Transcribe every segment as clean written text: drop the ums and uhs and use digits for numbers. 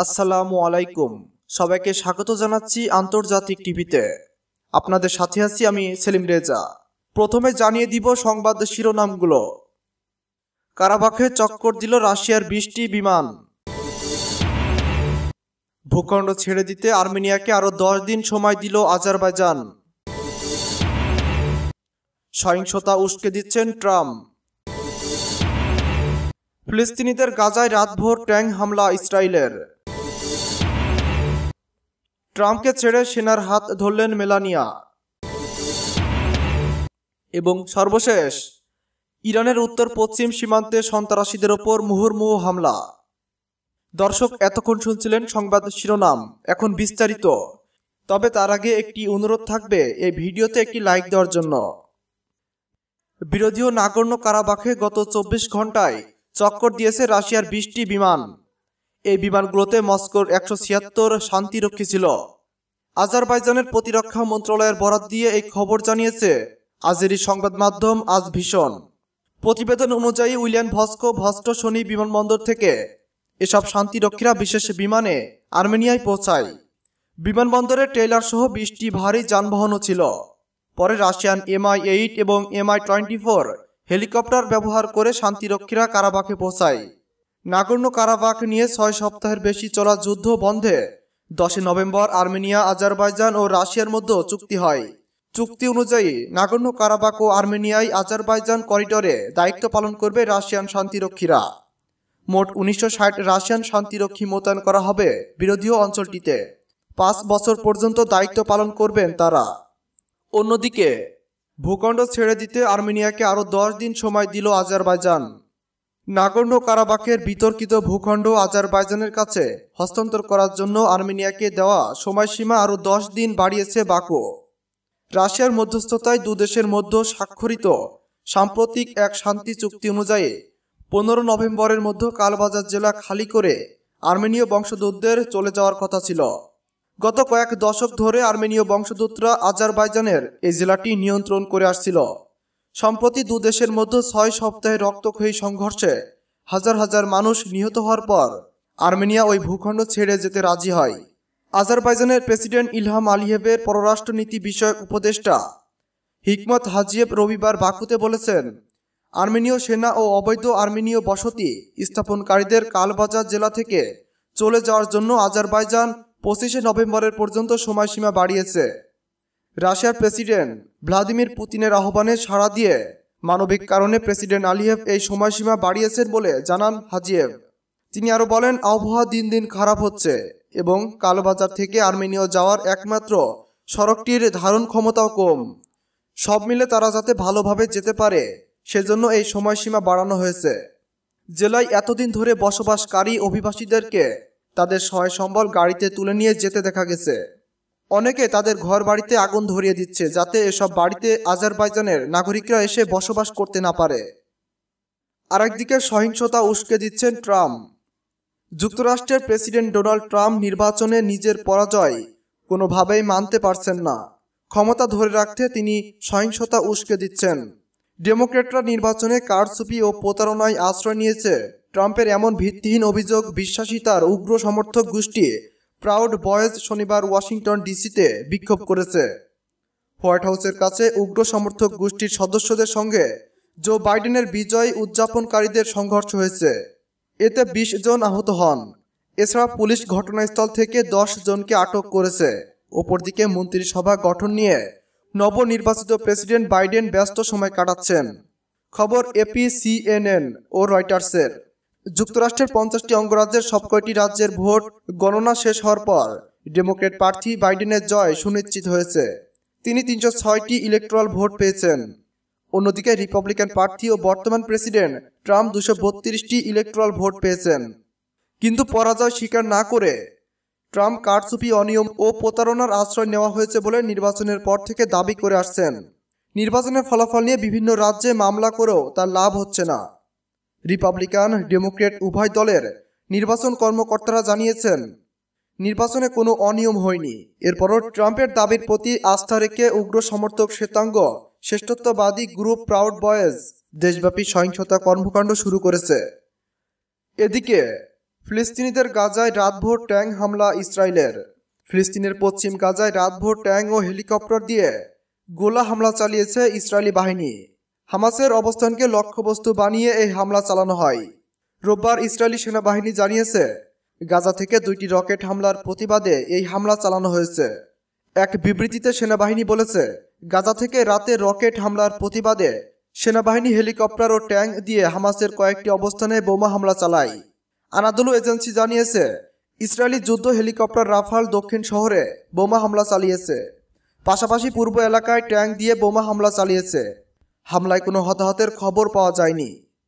আসসালামু আলাইকুম। সবাইকে স্বাগত জানাচ্ছি আন্তর্জাতিক টিভিতে। আপনাদের সাথে আছি আমি সেলিম রেজা। প্রথমে জানিয়ে দিব সংবাদ শিরোনামগুলো। কারাবাখে চক্কর দিল রাশিয়ার 20টি বিমান। ভূখণ্ড ছেড়ে দিতে আর্মেনিয়াকে আরো 10 দিন সময় দিল আজারবাইজান। সহিংসতা উস্কে দিচ্ছেন ট্রাম্প। ফিলিস্তিনিদের গাজায় রাতভর ট্যাঙ্ক হামলা ইসরায়েলের। ট্রাম্পকে ছেড়ে সেনার হাত ধরলেন মেলানিয়া। এবং সর্বশেষ, ইরানের উত্তর পশ্চিম সীমান্তে সন্ত্রাসীদের ওপর মুহুর্মুহু হামলা। দর্শক, এতক্ষণ শুনছিলেন সংবাদ শিরোনাম, এখন বিস্তারিত। তবে তার আগে একটি অনুরোধ থাকবে, এই ভিডিওতে একটি লাইক দেওয়ার জন্য। বিরোধী নাগর্নো কারাবাখে গত 24 ঘন্টায় চক্কর দিয়েছে রাশিয়ার 20টি বিমান। এই বিমানগুলোতে মস্কোর 176 শান্তিরক্ষী ছিল। আজারবাইজানের প্রতিরক্ষা মন্ত্রণালয়ের বরাত দিয়ে এই খবর জানিয়েছে আজেরি সংবাদ মাধ্যম আজ ভিশন। প্রতিবেদন অনুযায়ী উইলিয়ান ভস্কো-ভস্টোশনি বিমানবন্দর থেকে এসব শান্তিরক্ষীরা বিশেষ বিমানে আর্মেনিয়ায় পৌঁছায়। বিমানবন্দরে ট্রেলার সহ 20টি ভারী যানবাহনও ছিল। পরে রাশিয়ান Mi-8 এবং Mi-24 হেলিকপ্টার ব্যবহার করে শান্তিরক্ষীরা কারাবাখে পৌঁছায়। নাগর্নো কারাবাখ নিয়ে 6 সপ্তাহের বেশি চলা যুদ্ধ বন্ধে 10 নভেম্বর আর্মেনিয়া, আজারবাইজান ও রাশিয়ার মধ্যে চুক্তি হয়। চুক্তি অনুযায়ী নাগর্নো কারাবাখ ও আর্মেনিয়ায় আজারবাইজান করিডোরে দায়িত্ব পালন করবে রাশিয়ান শান্তিরক্ষীরা। মোট 1960 রাশিয়ান শান্তিরক্ষী মোতায়েন করা হবে বিরোধী অঞ্চলটিতে। 5 বছর পর্যন্ত দায়িত্ব পালন করবেন তারা। অন্যদিকে ভূখণ্ড ছেড়ে দিতে আর্মেনিয়াকে আরও 10 দিন সময় দিল আজারবাইজান। নাগর্নো কারাবাখের বিতর্কিত ভূখণ্ড আজারবাইজানের কাছে হস্তান্তর করার জন্য আর্মেনিয়াকে দেওয়া সময়সীমা আরও 10 দিন বাড়িয়েছে বাকু। রাশিয়ার মধ্যস্থতায় দুদেশের মধ্যে স্বাক্ষরিত সাম্প্রতিক এক শান্তি চুক্তি অনুযায়ী 15 নভেম্বরের মধ্যে কালবাজার জেলা খালি করে আর্মেনীয় বংশোদ্ভূতদের চলে যাওয়ার কথা ছিল। গত কয়েক দশক ধরে আর্মেনীয় বংশোদ্ভূতরা আজারবাইজানের এই জেলাটি নিয়ন্ত্রণ করে আসছিল। সম্প্রতি দুদেশের মধ্যে 6 সপ্তাহের রক্তক্ষয়ী সংঘর্ষে হাজার হাজার মানুষ নিহত হওয়ার পর আর্মেনিয়া ওই ভূখণ্ড ছেড়ে যেতে রাজি হয়। আজারবাইজানের প্রেসিডেন্ট ইলহাম আলিয়েভের পররাষ্ট্রনীতি বিষয়ক উপদেষ্টা হিকমত হাজিয়েভ রবিবার বাকুতে বলেছেন, আর্মেনীয় সেনা ও অবৈধ আর্মেনীয় বসতি স্থাপনকারীদের কালবাজার জেলা থেকে চলে যাওয়ার জন্য আজারবাইজান 25 নভেম্বরের পর্যন্ত সময়সীমা বাড়িয়েছে। রাশিয়ার প্রেসিডেন্ট ভ্লাদিমির পুতিনের আহ্বানে সাড়া দিয়ে মানবিক কারণে প্রেসিডেন্ট আলিয়েভ এই সময়সীমা বাড়িয়েছেন বলে জানান হাজিয়েভ। তিনি আরও বলেন, আবহাওয়া দিন দিন খারাপ হচ্ছে এবং কালবাজার থেকে আর্মেনিয়া যাওয়ার একমাত্র সড়কটির ধারণ ক্ষমতাও কম। সব মিলে তারা যাতে ভালোভাবে যেতে পারে সেজন্য এই সময়সীমা বাড়ানো হয়েছে। জেলায় এতদিন ধরে বসবাসকারী অভিবাসীদেরকে তাদের সহায় সম্বল গাড়িতে তুলে নিয়ে যেতে দেখা গেছে। অনেকে তাদের ঘর বাড়িতে আগুন ধরিয়ে দিচ্ছে যাতে এসব বাড়িতে আজারবাইজানের নাগরিকরা এসে বসবাস করতে না পারে। আরেকদিকে সহিংসতা উস্কে দিচ্ছেন ট্রাম্প। যুক্তরাষ্ট্রের প্রেসিডেন্ট ডোনাল্ড ট্রাম্প নির্বাচনে নিজের পরাজয় কোনোভাবেই মানতে পারছেন না। ক্ষমতা ধরে রাখতে তিনি সহিংসতা উস্কে দিচ্ছেন। ডেমোক্র্যাটরা নির্বাচনে কারচুপি ও প্রতারণায় আশ্রয় নিয়েছে ট্রাম্পের এমন ভিত্তিহীন অভিযোগ বিশ্বাসী তার উগ্র সমর্থক গোষ্ঠী প্রাউড বয়েজ শনিবার ওয়াশিংটন ডিসিতে বিক্ষোভ করেছে। হোয়াইট হাউসের কাছে উগ্র সমর্থক গোষ্ঠীর সদস্যদের সঙ্গে জো বাইডেনের বিজয় উদযাপনকারীদের সংঘর্ষ হয়েছে। এতে 20 জন আহত হন। এছাড়া পুলিশ ঘটনাস্থল থেকে 10 জনকে আটক করেছে। অপরদিকে মন্ত্রিসভা গঠন নিয়ে নবনির্বাচিত প্রেসিডেন্ট বাইডেন ব্যস্ত সময় কাটাচ্ছেন। খবর এপি, CNN ও রয়টার্সের। যুক্তরাষ্ট্রের 50টি অঙ্গরাজ্যের সবকয়টি রাজ্যের ভোট গণনা শেষ হওয়ার পর ডেমোক্র্যাট প্রার্থী বাইডেনের জয় সুনিশ্চিত হয়েছে। তিনি 306টি ইলেকট্রাল ভোট পেয়েছেন। অন্যদিকে রিপাবলিকান প্রার্থী ও বর্তমান প্রেসিডেন্ট ট্রাম্প 232টি ইলেকট্রাল ভোট পেয়েছেন। কিন্তু পরাজয় স্বীকার না করে ট্রাম্প কারচুপি, অনিয়ম ও প্রতারণার আশ্রয় নেওয়া হয়েছে বলে নির্বাচনের পর থেকে দাবি করে আসছেন। নির্বাচনের ফলাফল নিয়ে বিভিন্ন রাজ্যে মামলা করেও তার লাভ হচ্ছে না। রিপাবলিকান, ডেমোক্র্যাট উভয় দলের নির্বাচন কর্মকর্তারা জানিয়েছেন, নির্বাচনে কোনো অনিয়ম হয়নি। এরপরও ট্রাম্পের দাবির প্রতি আস্থা রেখে উগ্র সমর্থক শ্বেতাঙ্গ শ্রেষ্ঠত্ববাদী গ্রুপ প্রাউড বয়েজ দেশব্যাপী সহিংসতা কর্মকাণ্ড শুরু করেছে। এদিকে ফিলিস্তিনিদের গাজায় রাতভর ট্যাঙ্ক হামলা ইসরায়েলের। ফিলিস্তিনের পশ্চিম গাজায় রাতভর ট্যাঙ্ক ও হেলিকপ্টার দিয়ে গোলা হামলা চালিয়েছে ইসরায়েলি বাহিনী। হামাসের অবস্থানকে লক্ষ্যবস্তু বানিয়ে এই হামলা চালানো হয়। রোববার ইসরায়েলি সেনাবাহিনী জানিয়েছে, গাজা থেকে 2টি রকেট হামলার প্রতিবাদে এই হামলা চালানো হয়েছে। এক বিবৃতিতে সেনাবাহিনী বলেছে, গাজা থেকে রাতে রকেট হামলার প্রতিবাদে সেনাবাহিনী হেলিকপ্টার ও ট্যাঙ্ক দিয়ে হামাসের কয়েকটি অবস্থানে বোমা হামলা চালায়। আনাদোলু এজেন্সি জানিয়েছে, ইসরায়েলি যুদ্ধ হেলিকপ্টার রাফাল দক্ষিণ শহরে বোমা হামলা চালিয়েছে, পাশাপাশি পূর্ব এলাকায় ট্যাঙ্ক দিয়ে বোমা হামলা চালিয়েছে। হামলায় কোনো হতাহতের খবর পাওয়া যায়নি।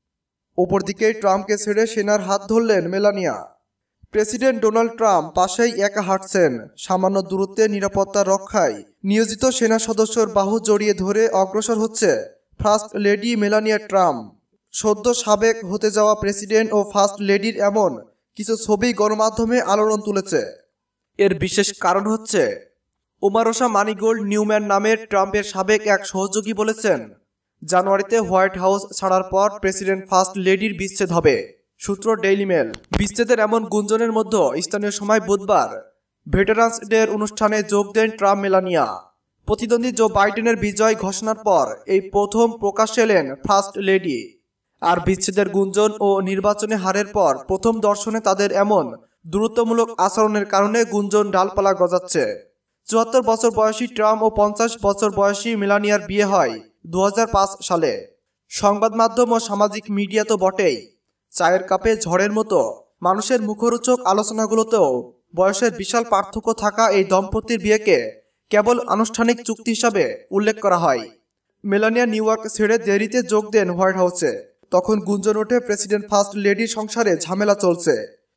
অপরদিকে ট্রাম্পকে ছেড়ে সেনার হাত ধরলেন মেলানিয়া। প্রেসিডেন্ট ডোনাল্ড ট্রাম্প পাশেই একা হাঁটছেন। সামান্য দূরত্বে নিরাপত্তা রক্ষায় নিয়োজিত সেনা সদস্যর বাহু জড়িয়ে ধরে অগ্রসর হচ্ছে ফার্স্ট লেডি মেলানিয়া ট্রাম্প। সদ্য সাবেক হতে যাওয়া প্রেসিডেন্ট ও ফার্স্ট লেডির এমন কিছু ছবি গণমাধ্যমে আলোড়ন তুলেছে। এর বিশেষ কারণ হচ্ছে, ওমারোসা মানিগোল্ড নিউম্যান নামের ট্রাম্পের সাবেক এক সহযোগী বলেছেন, জানুয়ারিতে হোয়াইট হাউস ছাড়ার পর প্রেসিডেন্ট ফার্স্ট লেডির বিচ্ছেদ হবে। সূত্র ডেইলি মেল। বিচ্ছেদের এমন গুঞ্জনের মধ্যে স্থানীয় সময় বুধবার ভেটারান্স ডের অনুষ্ঠানে যোগ দেন ট্রাম্প মেলানিয়া। প্রতিদ্বন্দ্বী জো বাইডেনের বিজয় ঘোষণার পর এই প্রথম প্রকাশ্যে এলেন ফার্স্ট লেডি। আর বিচ্ছেদের গুঞ্জন ও নির্বাচনে হারের পর প্রথম দর্শনে তাদের এমন দূরত্বমূলক আচরণের কারণে গুঞ্জন ডালপালা গজাচ্ছে। 74 বছর বয়সী ট্রাম্প ও 50 বছর বয়সী মেলানিয়ার বিয়ে হয় 2005 সালে। সংবাদ মাধ্যম ও সামাজিক মিডিয়া তো বটেই, চায়ের কাপে ঝড়ের মতো মানুষের মুখরোচক আলোচনাগুলোতেও বয়সের বিশাল পার্থক্য থাকা এই দম্পতির বিয়েকে কেবল আনুষ্ঠানিক চুক্তি হিসাবে উল্লেখ করা হয়। মেলানিয়া নিউ ইয়র্ক ছেড়ে দেরিতে যোগ দেন হোয়াইট হাউসে। তখন গুঞ্জন ওঠে প্রেসিডেন্ট ফার্স্ট লেডির সংসারে ঝামেলা চলছে।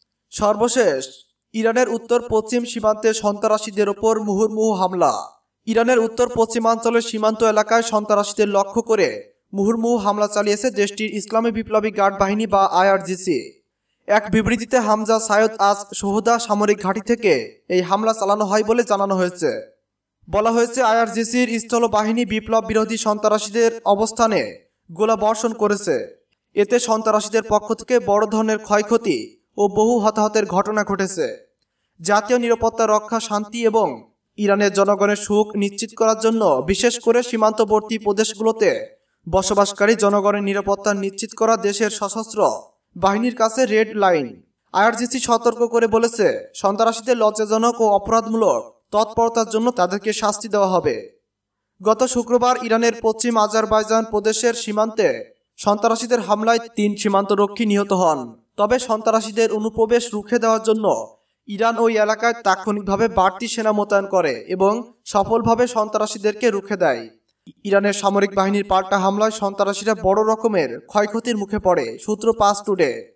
সর্বশেষ ইরানের উত্তর পশ্চিম সীমান্তে সন্ত্রাসীদের ওপর মুহুর্মুহু হামলা। ইরানের উত্তর পশ্চিমাঞ্চলের সীমান্ত এলাকায় সন্ত্রাসীদের লক্ষ্য করে মুহুর্মুহু হামলা চালিয়েছে দেশটির ইসলামী বিপ্লবী গার্ড বাহিনী বা আইআরজিসি। এক বিবৃতিতে হামজা সায়দ আজ সোহদা সামরিক ঘাঁটি থেকে এই হামলা চালানো হয় বলে জানানো হয়েছে। বলা হয়েছে, আইআরজিসির স্থল বাহিনী বিপ্লব বিরোধী সন্ত্রাসীদের অবস্থানে গোলা বর্ষণ করেছে। এতে সন্ত্রাসীদের পক্ষ থেকে বড় ধরনের ক্ষয়ক্ষতি ও বহু হতাহতের ঘটনা ঘটেছে। জাতীয় নিরাপত্তা রক্ষা, শান্তি এবং ইরানের জনগণের সুখ নিশ্চিত করার জন্য বিশেষ করে সীমান্তবর্তী প্রদেশগুলোতে বসবাসকারী জনগণের নিরাপত্তা নিশ্চিত করা দেশের সশস্ত্র বাহিনীর কাছে রেড লাইন। আইআরজিসি সতর্ক করে বলেছে, সন্ত্রাসীদের লজ্জাজনক ও অপরাধমূলক তৎপরতার জন্য তাদেরকে শাস্তি দেওয়া হবে। গত শুক্রবার ইরানের পশ্চিম আজারবাইজান প্রদেশের সীমান্তে সন্ত্রাসীদের হামলায় 3 সীমান্তরক্ষী নিহত হন। তবে সন্ত্রাসীদের অনুপ্রবেশ রুখে দেওয়ার জন্য ইরান ওই এলাকায় তাৎক্ষণিকভাবে বাড়তি সেনা মোতায়েন করে এবং সফলভাবে সন্ত্রাসীদেরকে রুখে দেয়। ইরানের সামরিক বাহিনীর পাল্টা হামলায় সন্ত্রাসীরা বড় রকমের ক্ষয়ক্ষতির মুখে পড়ে। সূত্র পাস টুডে।